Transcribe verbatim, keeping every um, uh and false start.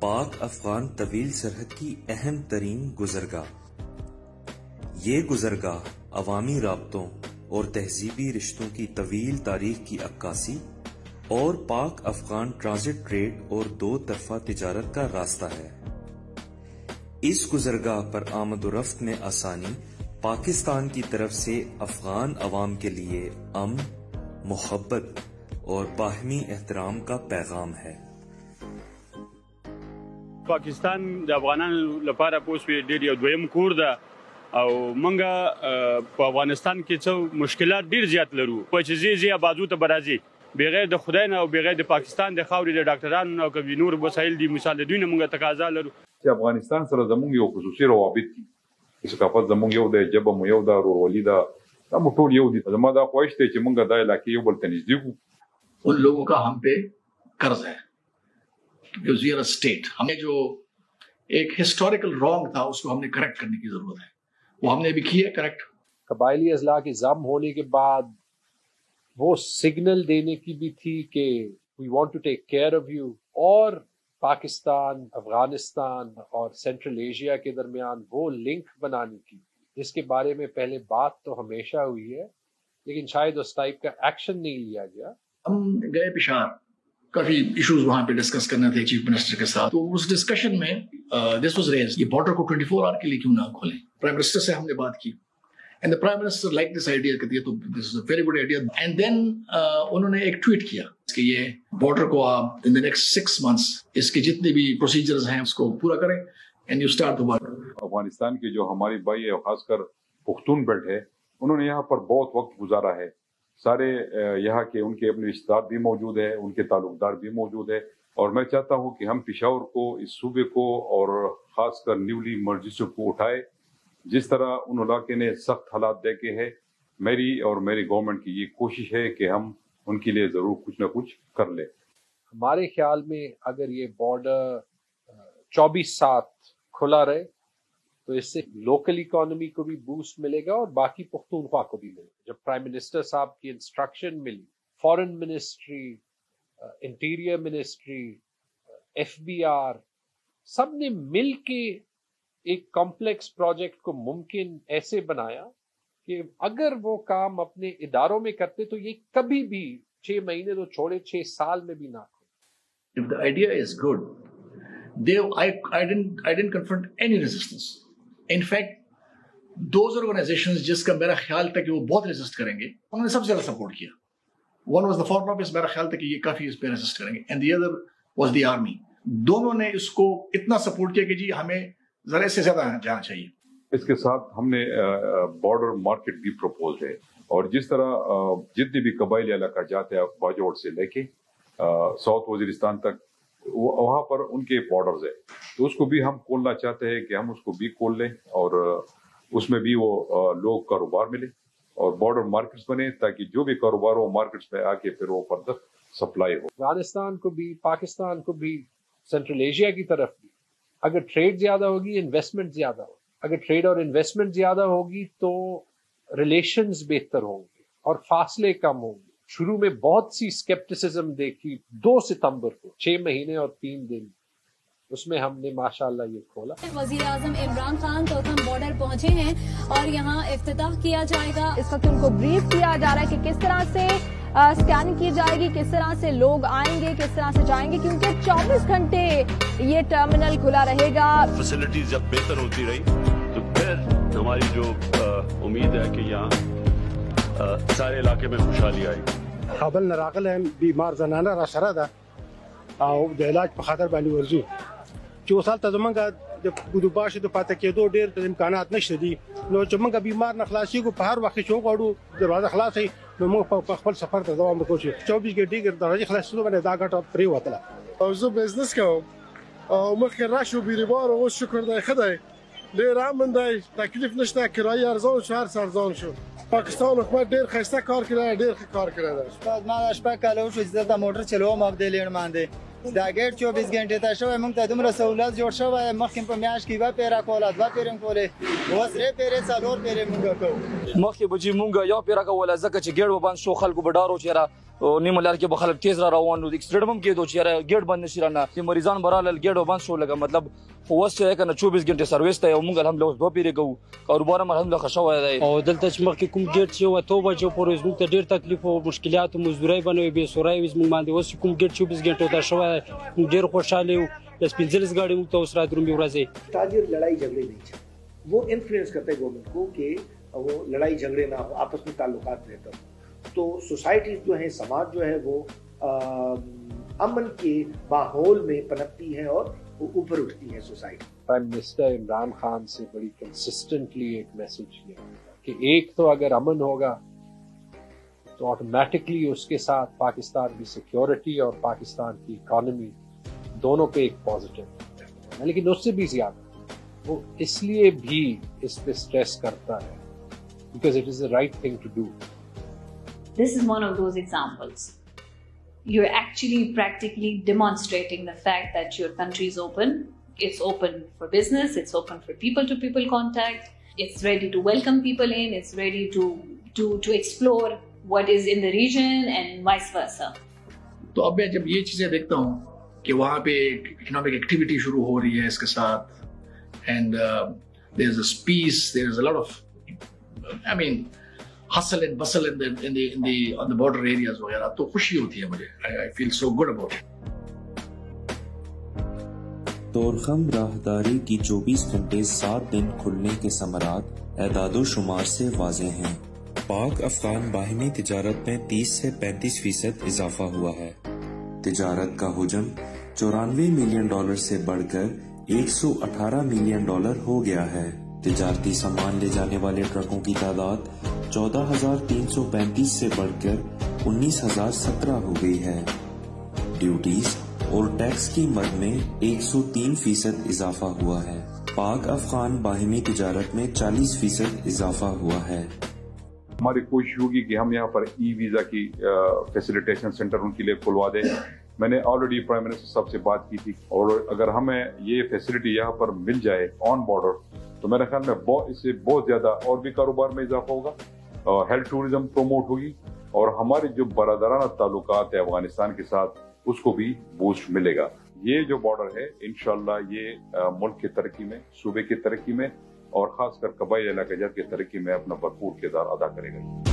پاک افغان طویل سرحد کی اہم ترین گزرگاہ۔ یہ گزرگاہ عوامی رابطوں اور تہذیبی رشتوں کی طویل تاریخ کی عکاسی اور پاک افغان ٹرانزٹ ٹریڈ اور دو طرفہ تجارت کا راستہ ہے۔ اس گزرگاہ پر آمد و رفت میں آسانی پاکستان کی طرف سے افغان عوام کے لیے امن، محبت اور باہمی احترام کا پیغام ہے۔ پاکستان د افغانانو لپاره پوس وی ډیر یو دویم کور ده او منګه په افغانستان کې څو مشکلات ډیر زیات لرو په چې زی زی بازو ته برازي بغیر د خدای نه او بغیر د پاکستان د خاورې د ډاکټرانو او کوي نور وسایل دي مثال دوی نه موږ تقاضا لرو چې افغانستان سره زموږ یو خصوصي روابط دي ثقافت زموږ یو د جبه مو یو د ورولي دا دا ټول یو دي زموږ دا خواهش دی چې موږ د علاقې یو بل ته نږدې کو۔ ان لوگوں کا ہم پہ قرض ہے جو زیر اسٹیٹ ہمیں جو ایک ہسٹوریکل رانگ تھا اس کو ہم نے کریکٹ کرنے کی ضرورت ہے، وہ ہم نے بھی کیا کریکٹ۔ قبائلی اضلاع کی ضم ہونے کے بعد وہ سگنل دینے کی بھی تھی کہ we want to take care of you, اور پاکستان، افغانستان اور سینٹرل ایشیا کے درمیان وہ لنک بنانے کی جس کے بارے میں پہلے بات تو ہمیشہ ہوئی ہے لیکن شاید اس ٹائپ کا ایکشن نہیں لیا گیا۔ ہم گئے پشاور، کافی ایشوز وہاں پہ ڈسکس کرنے تھے چیف منسٹر کے ساتھ، تو اس ڈسکشن میں دس واز ریز یہ بارڈر کو ٹوئنٹی فور آور کے لیے کیوں نہ کھولیں۔ پرائم منسٹر سے ہم نے بات کی and the prime minister like this idea کہ تو this is a very good idea and then انہوں نے ایک ٹویٹ کیا کہ یہ بارڈر کو آپ in the next six months اس کے جتنے بھی پروسیجرز ہیں اس کو پورا کریں and you start the border۔ Afghanistan کے جو ہماری بھائی ہے خاص کر پختون بیلٹ ہے انہوں نے یہاں پر بہت وقت گزارا ہے، سارے یہاں کے ان کے اپنے رشتے دار بھی موجود ہیں، ان کے تعلق دار بھی موجود ہے، اور میں چاہتا ہوں کہ ہم پشاور کو، اس صوبے کو اور خاص کر نیولی مرجسوں کو اٹھائے جس طرح ان علاقے نے سخت حالات دیکھے ہیں۔ میری اور میری گورنمنٹ کی یہ کوشش ہے کہ ہم ان کے لیے ضرور کچھ نہ کچھ کر لیں۔ ہمارے خیال میں اگر یہ بارڈر چوبیس سات کھلا رہے تو اس سے لوکل اکانومی کو بھی بوسٹ ملے گا اور باقی پختونخوا کو بھی ملے گا۔ جب پرائم منسٹر صاحب کی انسٹرکشن ملی، foreign ministry, interior ministry, F B R, سب نے مل کے ایک کمپلیکس پروجیکٹ کو ممکن ایسے بنایا کہ اگر وہ کام اپنے اداروں میں کرتے تو یہ کبھی بھی چھ مہینے تو چھوڑے چھ سال میں بھی نہ کھولے۔ If the idea is good, they, I, I didn't, I didn't confront any resistance. In fact, those organizations جس کا میرا خیال تھا کہ وہ بہت ریزسٹ کریں گے انہوں نے سب سے زیادہ سپورٹ کیا۔ One was the foreign office، میرا خیال تھا کہ یہ کافی اس پہ ریزسٹ کریں گے، and the other was the army۔ دونوں نے اس کو اتنا سپورٹ کیا کہ جی ہمیں ذرا سے زیادہ جانا چاہیے۔ اس کے ساتھ ہم نے بارڈر مارکیٹ بھی پروپوز ہے، اور جس طرح جتنے بھی قبائلی علاقہ جاتے ہیں باجوڑ سے لے کے ساؤتھ وزیرستان تک وہاں پر ان کے بارڈرز ہے، تو اس کو بھی ہم کھولنا چاہتے ہیں کہ ہم اس کو بھی کھول لیں اور اس میں بھی وہ لوگ کاروبار ملے اور بارڈر مارکیٹس بنے تاکہ جو بھی کاروبار ہو مارکیٹس میں آ کے پھر وہ فردر سپلائی ہو۔ افغانستان کو بھی، پاکستان کو بھی، سینٹرل ایشیا کی طرف بھی اگر ٹریڈ زیادہ ہوگی انویسٹمنٹ زیادہ ہوگی، اگر ٹریڈ اور انویسٹمنٹ زیادہ ہوگی تو ریلیشنز بہتر ہوں گے اور فاصلے کم ہوں گے۔ شروع میں بہت سی سکیپٹسزم دیکھی، دو ستمبر کو چھ مہینے اور تین دن اس میں ہم نے ماشاءاللہ یہ کھولا۔ وزیر اعظم عمران خان توتھم بارڈر پہنچے ہیں اور یہاں افتتاح کیا جائے گا۔ اس وقت ان کو بریف کیا جا رہا ہے کہ کس طرح سے اسکیننگ کی جائے گی، کس طرح سے لوگ آئیں گے، کس طرح سے جائیں گے، کیونکہ چوبیس گھنٹے یہ ٹرمینل کھلا رہے گا۔ فیسلٹیز جب بہتر ہوتی رہی تو پھر ہماری جو امید ہے کہ یہاں سارے علاقے میں خوشحالی آئے گی۔ کابل نه راغلی بیمار زنانه را سره ده او د علاج په خاطر باندې ورځو چې اوس هلته زمونږ د ګودوباشو د پاتې کېدو ډېر امکانات نشته دي، نو چې موږ بیمار نه خلاصېږو په هر وخت چې وغواړو دروازه خلاصه وي نو موږ په خپل سفر ته دوام وکړو چې چوبیس ګنټې کې دروازې خلاصېدو باندې دا ګټه پرېوتله۔ او زه بزنس کوم او مخکې رش و بیروبار اوس شکر دی ښه دی، ډېر امن دی، تکلیف نشته، کرایه ارزان شو، هر څه ارزان شو۔ پاکستان حکومت ډېر ښایسته کار کړی، ډېر ښه کار کړی دی۔ ما دا شپږ کاله وشو چې دلته موټر چلوم او د لېڼ باندې دا ګیټ چوبیس ګنټې ته شوی، موږ ته دومره سهولت جوړ شوی، مخکې په میاشت کې یوه پیره کوله، دوه پیرې م کولې، اوس درې پیرې څلور پیرې موږ کوو۔ مخکې به چې موږ یو پیره کوله ځکه چې ګیټ به بند شو، خلکو به ډار و چې یاره نیمه لار کې به خلک تیز را روان وو، اکسیډنټ هم کېدو چې یاره ګیټ بند نشي رانه، چې مریضان به رالل ګیټ به بند شو. لکه مطلب خو اوس چې دی که نه چوبیس ګنټې سروس دی او موږ الحمدلله اوس دوه پیرې کوو، کاروبار هم الحمدلله ښه شوی دی. او دلته چې مخکې کوم ګیټ چې و اتو بجو پورې زموږ ته ډېر تکلیف او مشکلات او مزدورۍ به نه وي، بېسوری وي زموږ باندې. اوس چې کوم ګیټ چوبیس ګنټو ته شوی دی موږ ډېر خوشحاله یو. دس پنځلس ګاډي موږ ته اوس رادرومي ورځې. تاجر لڑائی جھگڑے نہیں چاہتے، وہ انفلوئنس کرتے گورنمنٹ کو کہ وہ لڑائی جھگڑے نہ ہو، آپس میں تعلقات بہتر ہوں. تو سوسائٹیز جو ہیں، سماج جو ہے وہ امن کے ماحول میں پنپتی ہے اور اوپر اٹھتی ہے society. Prime minister Imran Khan سے بڑی کنسسٹنٹلی ایک میسج یہ کہ ایک تو اگر امن ہوگا تو آٹومیٹکلی اس کے ساتھ پاکستان کی سیکیورٹی اور پاکستان کی اکانومی دونوں پہ ایک پازیٹیو ہے. لیکن اس سے بھی زیادہ وہ اس لیے بھی اس پہ سٹریس کرتا ہے because it is the right thing to do. This is one of those examples. You're actually practically demonstrating the fact that your country is open. It's open for business, it's open for people-to-people contact, it's ready to welcome people in, it's ready to, to, to explore what is in the region and vice versa. تو اب میں جب یہ چیزیں دیکھتا ہوں کہ وہاں پہ اکنامک ایکٹیویٹی شروع ہو رہی ہے اس کے ساتھ، and there is a peace, there is a lot of I mean hustle and bustle in the in the in the on the border areas وغیرہ، تو خوشی ہوتی ہے مجھے. I feel so good about it. Torkham راہداری کی چوبیس گھنٹے سات دن کھلنے کے ثمرات اعداد و شمار سے واضح ہیں. پاک افغان باہمی تجارت میں تیس سے پینتیس فیصد اضافہ ہوا ہے. تجارت کا حجم چورانوے ملین ڈالر سے بڑھ کر ایک سو اٹھارہ ملین ڈالر ہو گیا ہے. تجارتی سامان لے جانے والے ٹرکوں کی تعداد چودہ ہزار تین سو پینتیس سے بڑھ کر انیس ہزار سترہ ہو گئی ہے. ڈیوٹیز اور ٹیکس کی مد میں ایک سو تین فیصد اضافہ ہوا ہے. پاک افغان باہمی تجارت میں چالیس فیصد اضافہ ہوا ہے. ہماری کوشش ہوگی کہ ہم یہاں پر ای ویزا کی فیسیلیٹیشن سینٹر ان کے لیے کھلوا دیں. میں نے آلریڈی پرائم منسٹر صاحب سے بات کی تھی، اور اگر ہمیں یہ فیسلٹی یہاں پر مل جائے آن بارڈر تو میرے خیال میں اس سے بہت زیادہ اور بھی کاروبار میں اضافہ ہوگا، ہیلتھ ٹوریزم پروموٹ ہوگی، اور ہمارے جو برادرانہ تعلقات ہیں افغانستان کے ساتھ اس کو بھی بوسٹ ملے گا. یہ جو بارڈر ہے انشاءاللہ یہ ملک کی ترقی میں، صوبے کی ترقی میں، اور خاص کر قبائلی علاقہ جات کی ترقی میں اپنا بھرپور کردار ادا کرے گا.